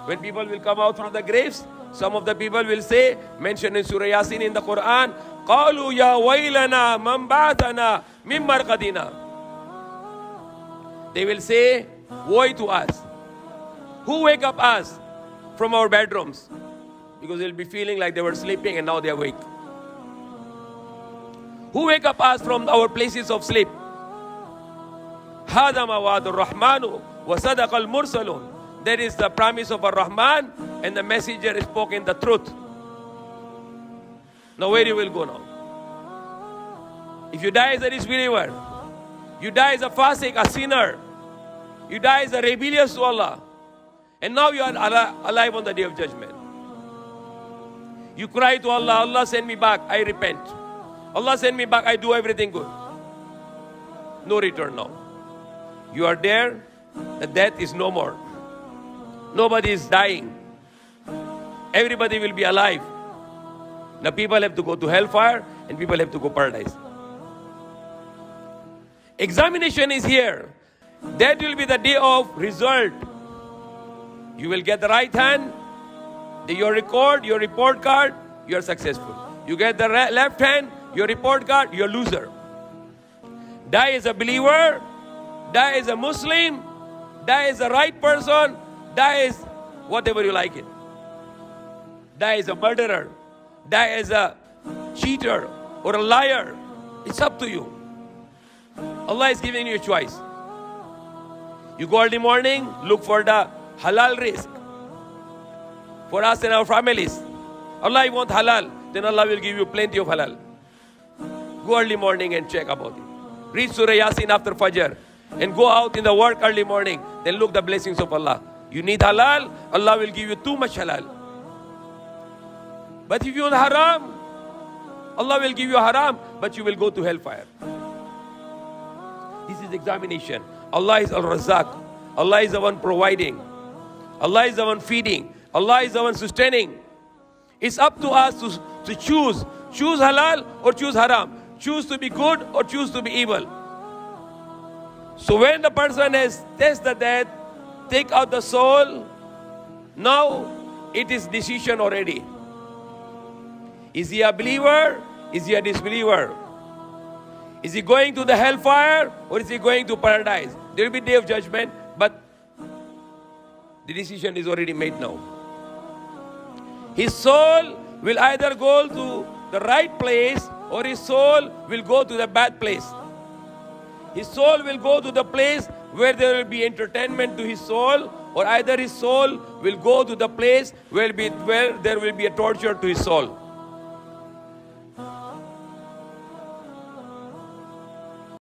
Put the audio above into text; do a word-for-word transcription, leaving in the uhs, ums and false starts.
When people will come out from the graves, some of the people will say, mentioned in Surah Yasin in the Quran, قَالُوا يَا وَيْلَنَا مَنْ بَعَثَنَا مِنْ مَرْقَدِنَا. They will say, woe to us. Who wake up us from our bedrooms? Because they'll be feeling like they were sleeping and now they are awake. Who wake up us from our places of sleep? هَذَا مَوَادُ الرَّحْمَنُ وَصَدَقَ الْمُرْسَلُونَ. That is the promise of Ar-Rahman, and the messenger spoke in the truth. Now where you will go now? If you die as a disbeliever, you die as a fasik, a sinner, you die as a rebellious to Allah, and now you are alive on the day of judgment. You cry to Allah, Allah send me back, I repent. Allah send me back, I do everything good. No return now. You are there, the death is no more. Nobody is dying. Everybody will be alive. Now people have to go to hellfire and people have to go paradise. Examination is here. That will be the day of result. You will get the right hand, the, your record, your report card, you are successful. You get the left hand, your report card, you are loser. Die as a believer, die as a Muslim, die as a right person, die as whatever you like it. Die as a murderer, die as a cheater or a liar. It's up to you. Allah is giving you a choice. You go early morning, look for the halal risk for us and our families. Allah, you want halal, then Allah will give you plenty of halal. Go early morning and check about it. Read Surah Yasin after Fajr and go out in the work early morning. Then look the blessings of Allah. You need halal, Allah will give you too much halal. But if you want haram, Allah will give you haram, but you will go to hellfire. This is examination. Allah is Al-Razzaq. Allah is the one providing. Allah is the one feeding. Allah is the one sustaining. It's up to us to, to choose. Choose halal or choose haram. Choose to be good or choose to be evil. So when the person has tasted the death, take out the soul, now it is decision already. Is he a believer? Is he a disbeliever? Is he going to the hellfire or is he going to paradise? There will be day of judgment, but the decision is already made now. His soul will either go to the right place or his soul will go to the bad place. His soul will go to the place where there will be entertainment to his soul, or either his soul will go to the place where, be, where there will be a torture to his soul.